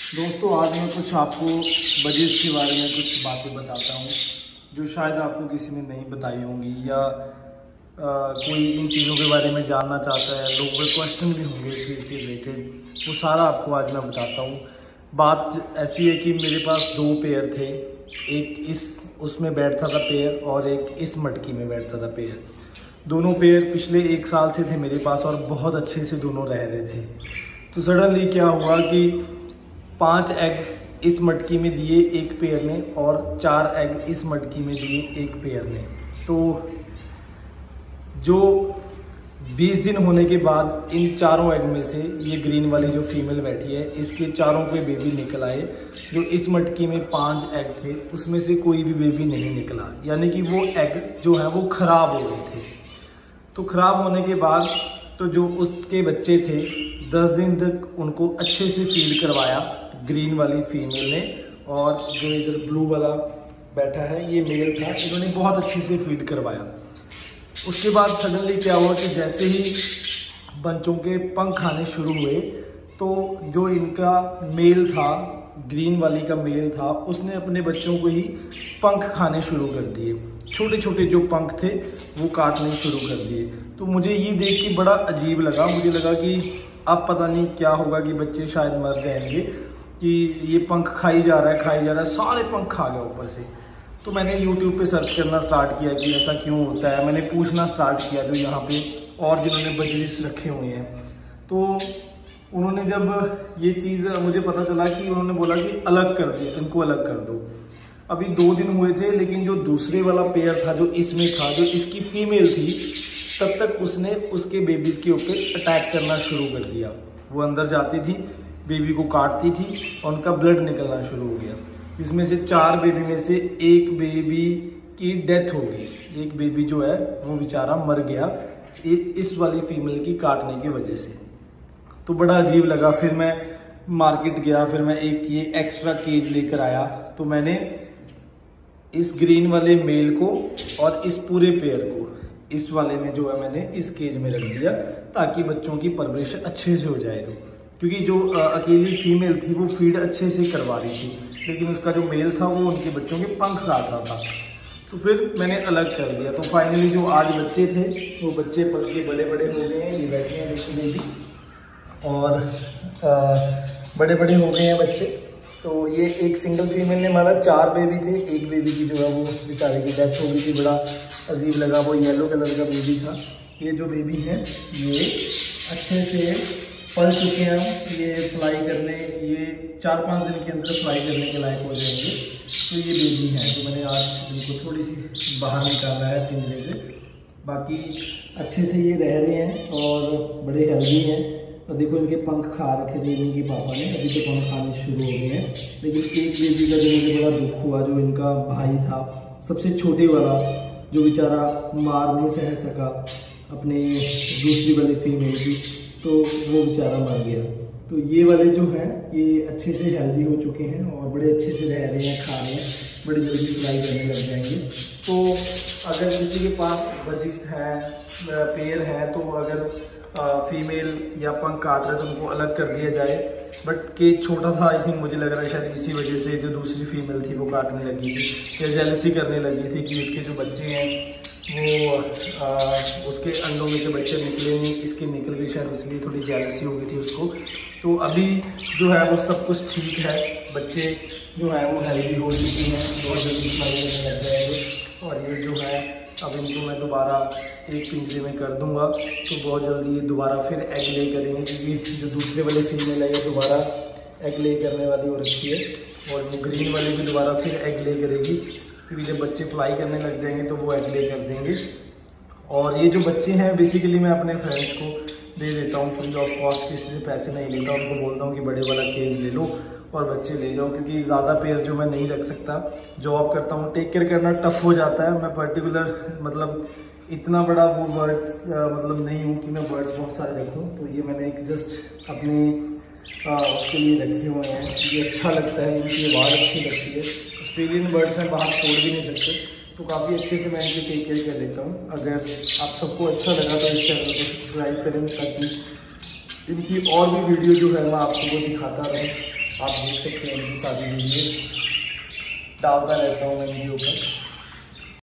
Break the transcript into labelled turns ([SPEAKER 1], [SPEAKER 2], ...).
[SPEAKER 1] दोस्तों आज मैं कुछ आपको बजीज के बारे में कुछ बातें बताता हूँ जो शायद आपको किसी ने नहीं बताई होंगी या कोई इन चीज़ों के बारे में जानना चाहता है। लोगों के क्वेश्चन भी होंगे इस चीज़ के रिलेटेड, वो सारा आपको आज मैं बताता हूँ। बात ऐसी है कि मेरे पास दो पेयर थे, एक उसमें बैठता था पेयर और एक इस मटकी में बैठता था पेयर। दोनों पेयर पिछले 1 साल से थे मेरे पास और बहुत अच्छे से दोनों रह रहे थे। तो सडनली क्या हुआ कि 5 एग इस मटकी में दिए एक पेयर ने और 4 एग इस मटकी में दिए एक पेयर ने। तो जो 20 दिन होने के बाद इन चारों एग में से ये ग्रीन वाली जो फीमेल बैठी है इसके चारों के बेबी निकल आए। जो इस मटकी में 5 एग थे उसमें से कोई भी बेबी नहीं निकला, यानी कि वो एग जो है वो खराब हो गए थे। तो खराब होने के बाद तो जो उसके बच्चे थे 10 दिन तक उनको अच्छे से फीड करवाया ग्रीन वाली फीमेल ने, और जो इधर ब्लू वाला बैठा है ये मेल था, इन्होंने बहुत अच्छे से फीड करवाया। उसके बाद सडनली क्या हुआ कि जैसे ही बच्चों के पंख आने शुरू हुए तो जो इनका मेल था, ग्रीन वाली का मेल था, उसने अपने बच्चों को ही पंख खाने शुरू कर दिए। छोटे छोटे जो पंख थे वो काटने शुरू कर दिए। तो मुझे ये देख के बड़ा अजीब लगा। मुझे लगा कि अब पता नहीं क्या होगा कि बच्चे शायद मर जाएंगे, कि ये पंख खाई जा रहा है, सारे पंख खा गया ऊपर से। तो मैंने YouTube पे सर्च करना स्टार्ट किया कि ऐसा क्यों होता है। मैंने पूछना स्टार्ट किया जो यहाँ पे और जिन्होंने बजरिस रखे हुए हैं। तो उन्होंने जब ये चीज़ मुझे पता चला कि उन्होंने बोला कि अलग कर दो, इनको अलग कर दो। अभी 2 दिन हुए थे, लेकिन जो दूसरे वाला पेयर था जो इसमें था, जो इसकी फीमेल थी, तब तक उसने उसके बेबी के ऊपर अटैक करना शुरू कर दिया। वो अंदर जाती थी, बेबी को काटती थी और उनका ब्लड निकलना शुरू हो गया। इसमें से 4 बेबी में से एक बेबी की डेथ हो गई। एक बेबी जो है वो बेचारा मर गया इस वाली फीमेल की काटने की वजह से। तो बड़ा अजीब लगा। फिर मैं मार्केट गया, फिर मैं एक ये एक्स्ट्रा केज लेकर आया। तो मैंने इस ग्रीन वाले मेल को और इस पूरे पेयर को इस वाले में जो है मैंने इस केज में रख दिया, ताकि बच्चों की परवरिश अच्छे से हो जाए। तो क्योंकि जो अकेली फीमेल थी वो फीड अच्छे से करवा रही थी, लेकिन उसका जो मेल था वो उनके बच्चों के पंख काट रहा था। तो फिर मैंने अलग कर दिया। तो फाइनली जो आज बच्चे थे वो बच्चे पल के बड़े बड़े हो गए हैं। ये बैठे हैं देखिए बेबी, और बड़े बड़े हो गए हैं बच्चे। तो ये एक सिंगल फीमेल ने हमारा 4 बेबी थे। एक बेबी की जो है वो बेचारे की डेथ हो गई थी। बड़ा अजीब लगा। वो येलो कलर का बेबी था। ये जो बेबी है ये अच्छे से पल चुके हैं। ये फ्लाई करने, ये 4-5 दिन के अंदर फ्लाई करने के लायक हो जाएंगे। तो ये बेबी है। तो मैंने आज इनको थोड़ी सी बाहर निकाला है पिंजरे से। बाकी अच्छे से ये रह रहे हैं और बड़े हेल्दी हैं। और देखो इनके पंख खा रखे थे इनके पापा ने, अभी तो पंख खाने शुरू हो गए हैं। लेकिन एक बेबी का जो मुझे बड़ा दुख हुआ, जो इनका भाई था सबसे छोटे वाला, जो बेचारा मार नहीं सह सका अपने दूसरी वाली फीमेल की, तो वो बेचारा मर गया। तो ये वाले जो हैं ये अच्छे से हेल्दी हो चुके हैं और बड़े अच्छे से रह रहे हैं, खा रहे हैं, बड़ी जल्दी फ्लाई करने लग जाएंगे। तो अगर किसी के पास बजीज है, पेयर है, तो अगर फीमेल या पंख काट रहे तो उनको अलग कर दिया जाए। बट केज छोटा था, आई थिंक मुझे लग रहा है शायद इसी वजह से जो दूसरी फीमेल थी वो काटने लगी थी या जेलसी करने लगी थी कि उसके जो बच्चे हैं वो उसके अंडों में के बच्चे निकले नहीं, इसके निकल गए, शायद इसलिए थोड़ी जेलसी हो गई थी उसको। तो अभी जो है वो सब कुछ ठीक है। बच्चे जो है वो हेल्दी हो चुके हैं, बहुत जल्दी फ्लाई करने लग जाएंगे। और ये जो है अब इनको मैं दोबारा एक पिंजरे में कर दूंगा, तो बहुत जल्दी ये दोबारा फिर एग ले करेंगे, क्योंकि जो दूसरे वाले फीमेल है ये दोबारा एग ले करने वाली हो रखी है। और वो ग्रीन वाली भी दोबारा फिर एग ले करेगी, क्योंकि जब बच्चे फ्लाई करने लग जाएंगे तो वो एग ले कर देंगे। और ये जो बच्चे हैं बेसिकली मैं अपने फ्रेंड्स को दे देता हूँ फ्री ऑफ कॉस्ट, किसी से पैसे नहीं लेता। उनको बोलता हूँ कि बड़े वाला केज ले लो और बच्चे ले जाओ, क्योंकि ज़्यादा पेयर जो मैं नहीं रख सकता। जॉब करता हूँ, टेक केयर करना टफ हो जाता है। मैं पर्टिकुलर मतलब इतना बड़ा वो बर्ड मतलब नहीं हूँ कि मैं बर्ड्स बहुत सारे रखूँ। तो ये मैंने एक जस्ट अपने उसके लिए रखे हुए हैं। ये अच्छा लगता है, इनकी आवाज़ अच्छी लगती है। ऑस्ट्रेलियन बर्ड्स हैं, बाहर छोड़ भी नहीं सकते, तो काफ़ी अच्छे से मैं इनकी टेक केयर कर लेता हूँ। अगर आप सबको अच्छा लगा तो इस चैनल को सब्सक्राइब करें, ताकि इनकी और भी वीडियो जो है मैं आपको वो दिखाता रहूँ। आप देख सकते हैं इनकी सारी वीडियोस डालता रहता हूँ मैं इनके ऊपर।